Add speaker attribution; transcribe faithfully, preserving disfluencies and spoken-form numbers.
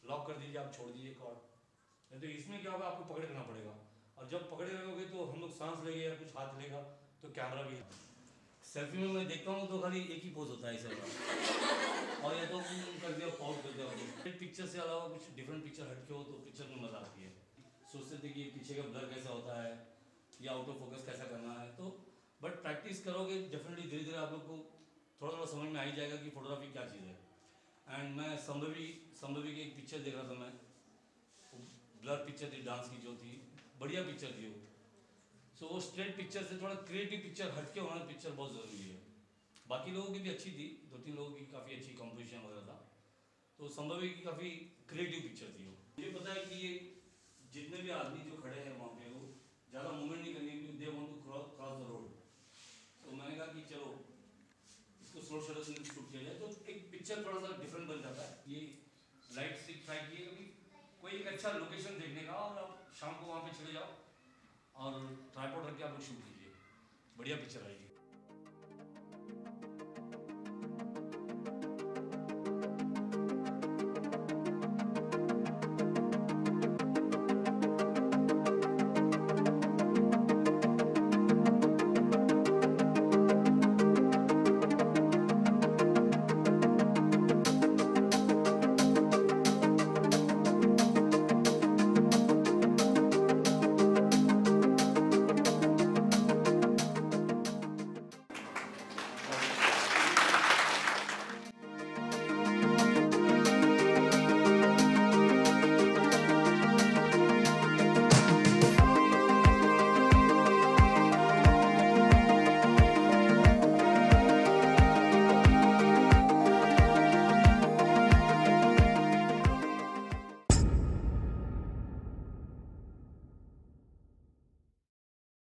Speaker 1: Lock कर दीजिए, आप छोड़ दीजिए कॉर्ड। नहीं तो इसमें क्या होगा, आपको पकड़ करना पड़ेगा, और जब पकड़े रहोगे तो हम लोग सांस लेंगे या कुछ हाथ लेगा तो कैमरा भी। सेल्फी में मैं देखता हूँ तो खाली एक ही पोज होता है ऐसा, और या तो कर दिया पॉज कर दिया। पिक्चर से अलावा कुछ डिफरेंट पिक्चर हटके हो तो पिक्चर में मज़ा आती है। सोचते थे कि पीछे का ब्लर कैसा होता है या आउट ऑफ फोकस कैसा करना है, तो बट प्रैक्टिस करोगे डेफिनेटली धीरे धीरे आप लोग को थोड़ा थोड़ा समझ में आ ही जाएगा कि फोटोग्राफी क्या चीज़ है। एंड मैं संभवी संभवी की एक पिक्चर देख रहा था, मैं ब्लर पिक्चर थी, डांस की जो थी, बढ़िया पिक्चर थी वो। सो so, वो स्ट्रेट पिक्चर से थोड़ा क्रिएटिव पिक्चर हटके होना पिक्चर बहुत ज़रूरी है। बाकी लोगों की भी अच्छी थी, दो तीन लोगों की काफ़ी अच्छी कॉम्पोजिशन वगैरह था, तो संभवी की काफ़ी क्रिएटिव पिक्चर थी वो। मुझे पता है कि ये जितने भी आदमी जो खड़े हैं वहाँ पे वो ज़्यादा मूवमेंट नहीं करनी क्योंकि they want to cross the road. तो मैंने कहा कि चलो इसको स्लो शटर से शूट किया जाए, तो एक पिक्चर थोड़ा सा डिफरेंट बन जाता है। ये लाइट से ट्राई किए कभी कोई एक अच्छा लोकेशन देखने का, और आप शाम को वहाँ पे चले जाओ और ट्राइपॉड रख के आप लोग शूट कीजिए, बढ़िया पिक्चर आएगी।